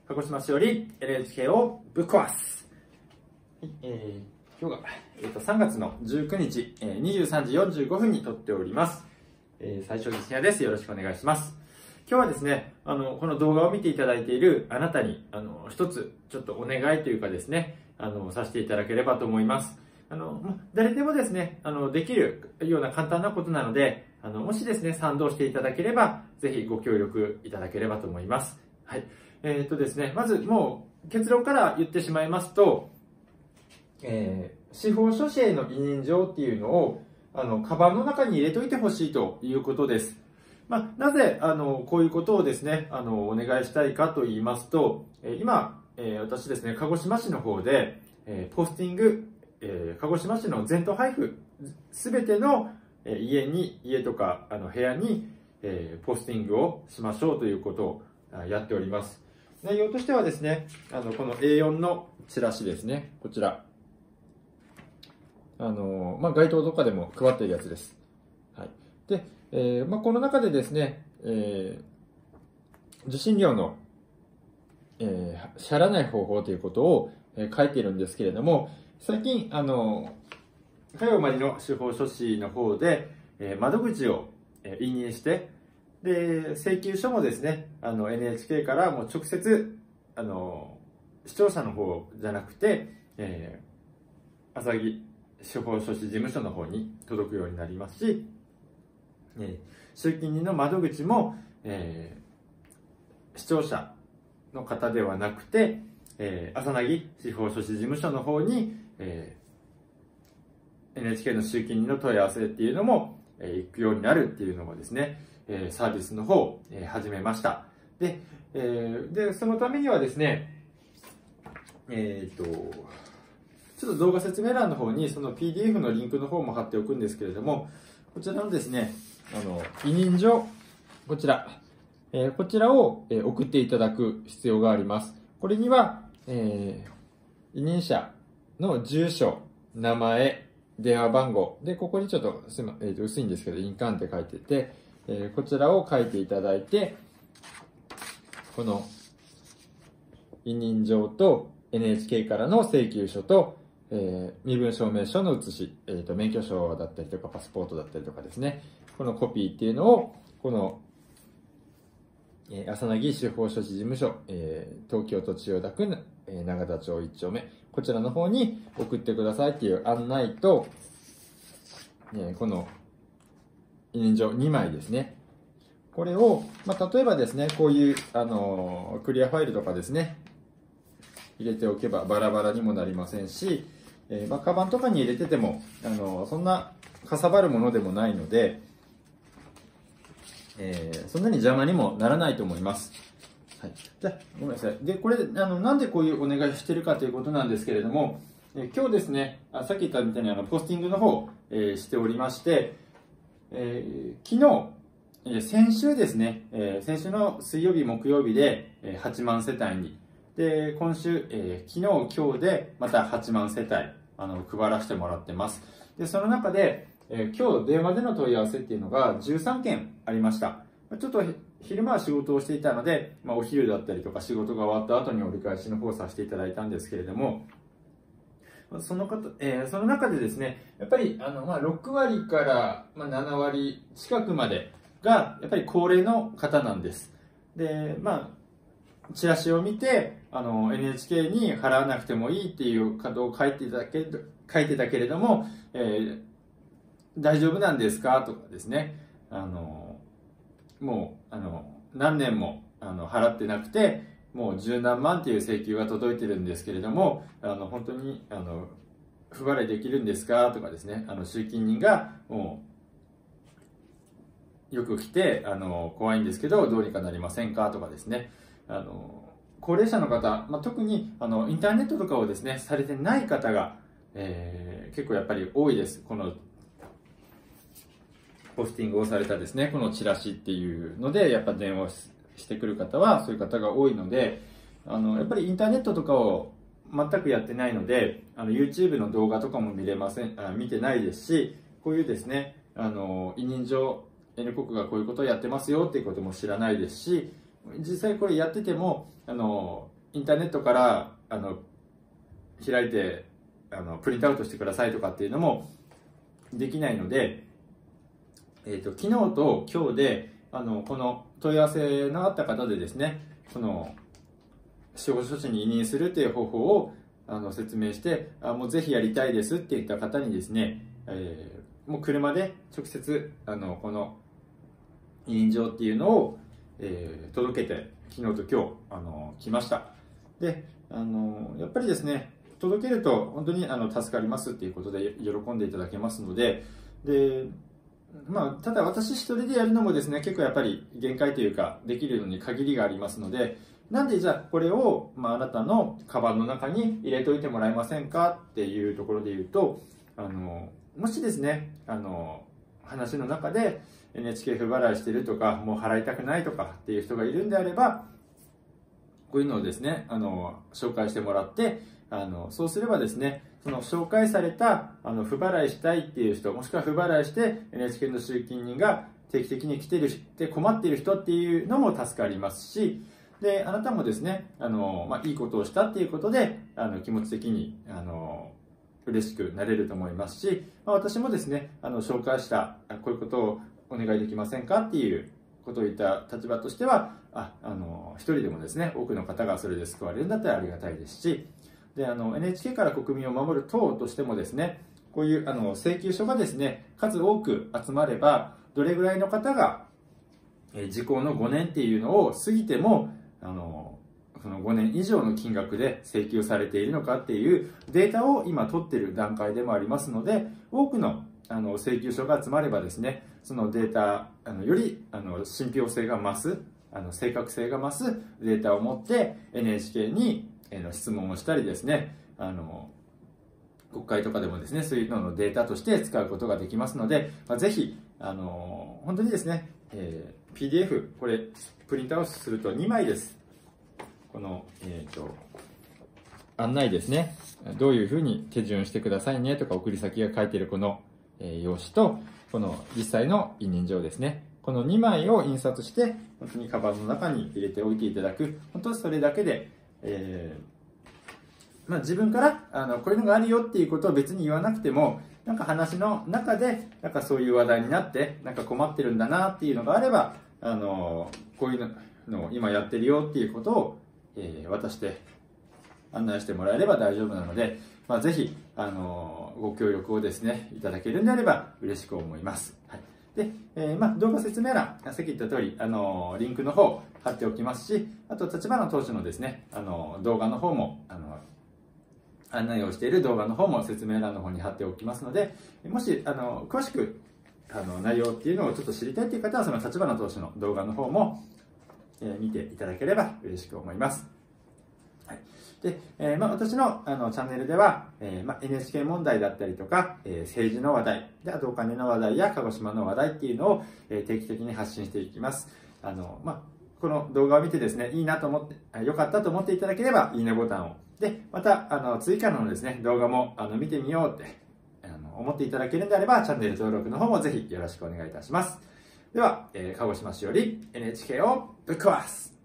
鹿児島市より NHK をぶっ壊す。はい、今日が、3月の19日、23時45分に撮っております。最初ですです。よろしくお願いします。今日はですね、この動画を見ていただいているあなたに、一つ、ちょっとお願いというかですね、させていただければと思います。誰でもですね、できるような簡単なことなので、もしですね、賛同していただければ、ぜひご協力いただければと思います。はい。ですね、まずもう結論から言ってしまいますと、司法書士への委任状っていうのを、カバンの中に入れといてほしいということです。なぜ、こういうことをですね、お願いしたいかと言いますと、今、私ですね、鹿児島市の方で、ポスティング、鹿児島市の全島配布、すべての家とか部屋に、ポスティングをしましょうということをやっております。内容としてはですね、この A4 のチラシですね、こちら。街頭とかでも配っているやつです。はい。で、この中でですね、受信料の、支払わない方法ということを、書いているんですけれども、最近、加代まりの司法書士の方で、窓口を委任して、で、請求書もですね、NHK からもう直接、視聴者の方じゃなくて、朝木司法書士事務所の方に届くようになりますし、集金人の窓口も、視聴者の方ではなくて、朝木司法書士事務所の方に、NHK の集金人の問い合わせっていうのも、行くようになるっていうのもですね、サービスの方を始めました。で、そのためにはですね、ちょっと動画説明欄の方にその PDF のリンクの方も貼っておくんですけれども、こちらのですね、委任状、こちらを送っていただく必要があります。これには、委任者の住所、名前、電話番号、で、ここにちょっと薄いんですけど、印鑑って書いてて、こちらを書いていただいて、この委任状と NHK からの請求書と、身分証明書の写し、免許証だったりとかパスポートだったりとかですね、このコピーっていうのを、この、朝木司法書士事務所、東京都千代田区、永田町1丁目、こちらの方に送ってくださいっていう案内と、この委任状2枚ですね。これを、例えばですね、こういう、クリアファイルとかですね、入れておけばバラバラにもなりませんし、カバンとかに入れてても、そんなかさばるものでもないので、そんなに邪魔にもならないと思います。はい。じゃあ、ごめんなさい。で、これ、なんでこういうお願いしてるかということなんですけれども、今日ですね、さっき言ったみたいにポスティングの方、しておりまして、昨日、先週ですね、先週の水曜日、木曜日で8万世帯に、で、今週、昨日、今日でまた8万世帯、配らせてもらってます。で、その中で、今日電話での問い合わせっていうのが13件ありました。ちょっと昼間は仕事をしていたので、お昼だったりとか仕事が終わった後に折り返しの方をさせていただいたんですけれども、その中でですね、やっぱり6割から7割近くまでがやっぱり高齢の方なんです。で、チラシを見て、NHK に払わなくてもいいっていうことを書いてたけれども、大丈夫なんですかとかですね、もう、何年も、払ってなくて、もう十何万っていう請求が届いてるんですけれども、本当に、不払いできるんですかとかですね、集金人が、もう、よく来て、怖いんですけど、どうにかなりませんかとかですね、高齢者の方、特に、インターネットとかをですね、されてない方が、結構やっぱり多いです。このポスティングをされたですね、このチラシっていうので、やっぱ電話してくる方は、そういう方が多いので、やっぱりインターネットとかを全くやってないので、YouTube の動画とかも見てないですし、こういうですね、委任状、N 国がこういうことをやってますよっていうことも知らないですし、実際これやってても、 インターネットから開いてプリントアウトしてくださいとかっていうのもできないので、昨日と今日でこの問い合わせのあった方でですね、この司法書士に委任するという方法を説明して、もうぜひやりたいですって言った方にですね、もう車で直接この委任状っていうのを、届けて昨日と今日来ました。でやっぱりですね、届けると本当に助かりますっていうことで喜んでいただけますので、ただ私一人でやるのもですね、結構やっぱり限界というかできるのに限りがありますので、なんでじゃあこれを、あなたのカバンの中に入れておいてもらえませんかっていうところで言うと、もしですね話の中で NHK 不払いしてるとか、もう払いたくないとかっていう人がいるんであれば、こういうのをですね紹介してもらって、そうすればですね、その紹介された不払いしたいっていう人、もしくは不払いして NHK の集金人が定期的に来てるって困っている人っていうのも助かりますし、であなたもですねいいことをしたっていうことで気持ち的に嬉しくなれると思いますし、私もですね紹介したこういうことをお願いできませんかっていうことを言った立場としては、一人でもですね多くの方がそれで救われるんだったらありがたいですし、でNHK から国民を守る党としてもですね、こういう請求書がですね数多く集まれば、どれぐらいの方が時効の5年っていうのを過ぎてもその5年以上の金額で請求されているのかっていうデータを今取っている段階でもありますので、多くの請求書が集まればですね、そのデータより信憑性が増す正確性が増すデータを持って NHK に質問をしたりですね、国会とかでもですねそういうののデータとして使うことができますので、ぜひ本当にですね、PDF これプリントアウトすると2枚です。この、案内ですね、どういうふうに手順してくださいねとか送り先が書いているこの、用紙と、この実際の委任状ですね、この2枚を印刷して本当にカバンの中に入れておいていただく。本当にそれだけで、自分からこういうのがあるよっていうことを別に言わなくても、なんか話の中でなんかそういう話題になってなんか困ってるんだなっていうのがあれば、こういうのを今やってるよっていうことを、渡して案内してもらえれば大丈夫なので、ぜひご協力をですねいただけるんであれば嬉しく思います。はい、で、動画説明欄、さっき言った通りリンクの方貼っておきますし、あと立花投手のですね動画の方も案内をしている動画の方も説明欄の方に貼っておきますので、もし詳しく内容っていうのをちょっと知りたいという方は、その立花投手の動画の方も見ていただければ嬉しく思います。はい、で私のチャンネルでは、NHK 問題だったりとか、政治の話題で、あとお金の話題や鹿児島の話題っていうのを、定期的に発信していきます。この動画を見てですね、いいなと思って、良かったと思っていただければいいねボタンを。でまた追加のですね動画も見てみようって思っていただけるんであれば、チャンネル登録の方もぜひよろしくお願いいたします。では、鹿児島市より NHK をぶっ壊す。